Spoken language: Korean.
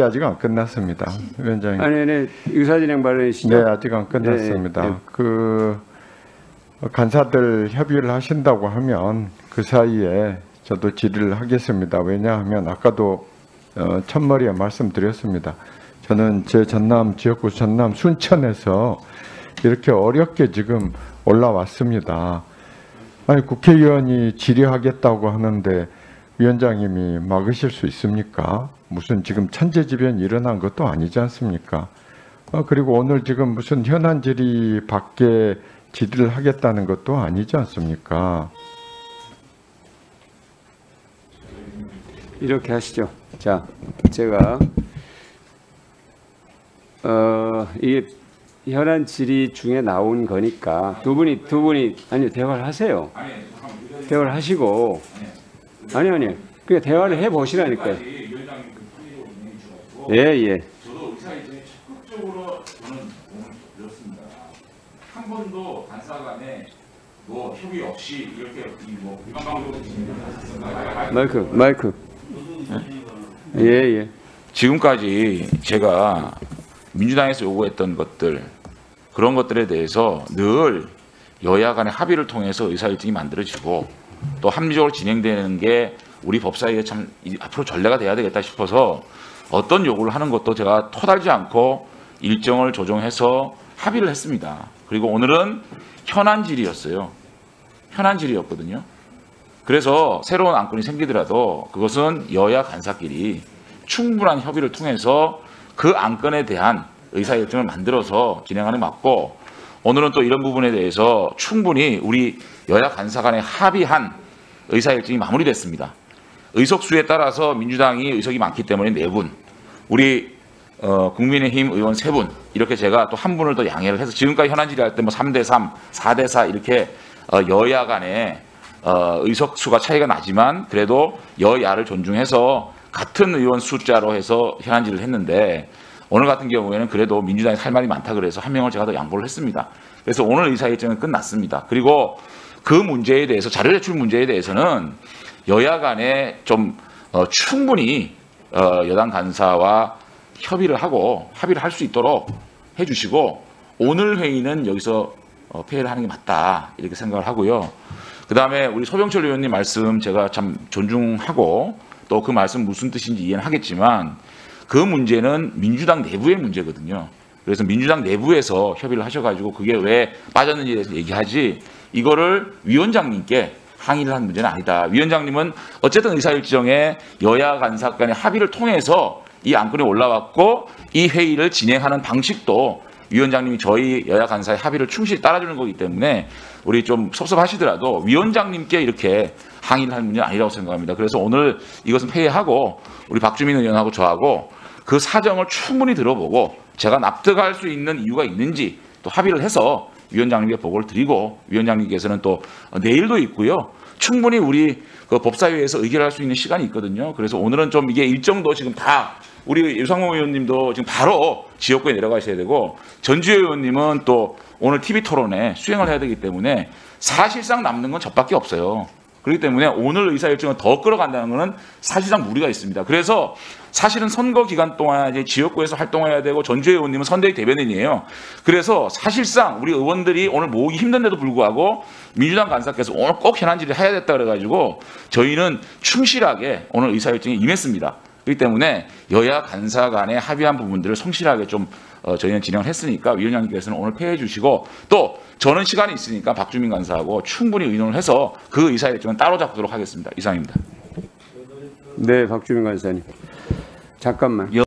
아직 안 끝났습니다, 위원장님. 아니, 의사진행 발언이시죠? 네, 아직 안 끝났습니다. 네. 그 간사들 협의를 하신다고 하면 그 사이에 저도 질의를 하겠습니다. 왜냐하면 아까도 첫머리에 말씀드렸습니다. 저는 제 전남 지역구 전남 순천에서 이렇게 어렵게 지금 올라왔습니다. 아니 국회의원이 질의하겠다고 하는데 위원장님이 막으실 수 있습니까? 무슨 지금 천재지변이 일어난 것도 아니지 않습니까? 그리고 오늘 지금 무슨 현안 질의 밖에 질의를 하겠다는 것도 아니지 않습니까? 이렇게 하시죠. 자, 제가 이게 현안 질의 중에 나온 거니까 두 분이 아니 대화를 하세요. 대화를 하시고 아니 그냥 대화를 해 보시라니까요. 예. 저도 의사일정에 적극적으로 저는 도움을 드렸습니다. 한 번도 간사 간에 뭐 협의 없이 이렇게 뭐 일반 방법으로 진행을 하셨습니다. 마이크. 예. 지금까지 제가 민주당에서 요구했던 것들 그런 것들에 대해서 늘 여야 간의 합의를 통해서 의사일정이 만들어지고 또 합리적으로 진행되는 게 우리 법사위에 참 앞으로 전례가 돼야 되겠다 싶어서 어떤 요구를 하는 것도 제가 토달지 않고 일정을 조정해서 합의를 했습니다. 그리고 오늘은 현안 질의였어요. 현안 질의였거든요. 그래서 새로운 안건이 생기더라도 그것은 여야 간사끼리 충분한 협의를 통해서 그 안건에 대한 의사일정을 만들어서 진행하는 게 맞고 오늘은 또 이런 부분에 대해서 충분히 우리 여야 간사 간에 합의한 의사일정이 마무리됐습니다. 의석수에 따라서 민주당이 의석이 많기 때문에 4분, 우리 국민의힘 의원 3분 이렇게 제가 또 한 분을 더 양해를 해서 지금까지 현안 질의할 때 뭐 3대3, 4대4 이렇게 여야 간에 의석수가 차이가 나지만 그래도 여야를 존중해서 같은 의원 숫자로 해서 현안 질의를 했는데 오늘 같은 경우에는 그래도 민주당이 할 말이 많다 그래서 한 명을 제가 더 양보를 했습니다. 그래서 오늘 의사일정은 끝났습니다. 그리고 그 문제에 대해서 자료 제출 문제에 대해서는 여야 간에 좀 충분히 여당 간사와 협의를 하고 합의를 할 수 있도록 해주시고 오늘 회의는 여기서 폐회를 하는 게 맞다 이렇게 생각을 하고요. 그 다음에 우리 소병철 의원님 말씀 제가 참 존중하고 또 그 말씀 무슨 뜻인지 이해는 하겠지만 그 문제는 민주당 내부의 문제거든요. 그래서 민주당 내부에서 협의를 하셔가지고 그게 왜 빠졌는지에 대해서 얘기하지 이거를 위원장님께 항의를 한 문제는 아니다. 위원장님은 어쨌든 의사일정에 여야 간사 간의 합의를 통해서 이 안건이 올라왔고 이 회의를 진행하는 방식도 위원장님이 저희 여야 간사의 합의를 충실히 따라주는 거기 때문에 우리 좀 섭섭하시더라도 위원장님께 이렇게 항의를 할 문제는 아니라고 생각합니다. 그래서 오늘 이것은 폐회하고 우리 박주민 의원하고 저하고 그 사정을 충분히 들어보고 제가 납득할 수 있는 이유가 있는지 또 합의를 해서 위원장님께 보고를 드리고 위원장님께서는 또 내일도 있고요. 충분히 우리 그 법사위에서 의결할 수 있는 시간이 있거든요. 그래서 오늘은 좀 이게 일정도 지금 다 우리 유상호 의원님도 지금 바로 지역구에 내려가셔야 되고 전주혜 의원님은 또 오늘 TV 토론에 수행을 해야 되기 때문에 사실상 남는 건 저밖에 없어요. 그렇기 때문에 오늘 의사일정을 더 끌어간다는 것은 사실상 무리가 있습니다. 그래서 사실은 선거 기간 동안 이제 지역구에서 활동해야 되고 전주혜 의원님은 선대위 대변인이에요. 그래서 사실상 우리 의원들이 오늘 모으기 힘든데도 불구하고 민주당 간사께서 오늘 꼭 현안 질의 해야 됐다 그래가지고 저희는 충실하게 오늘 의사일정에 임했습니다. 그렇기 때문에 여야 간사 간에 합의한 부분들을 성실하게 좀 저희는 진행을 했으니까 위원장님께서는 오늘 폐회해 주시고 또 저는 시간이 있으니까 박주민 간사하고 충분히 의논을 해서 그 의사일정은 따로 잡도록 하겠습니다. 이상입니다. 네, 박주민 간사님. 잠깐만.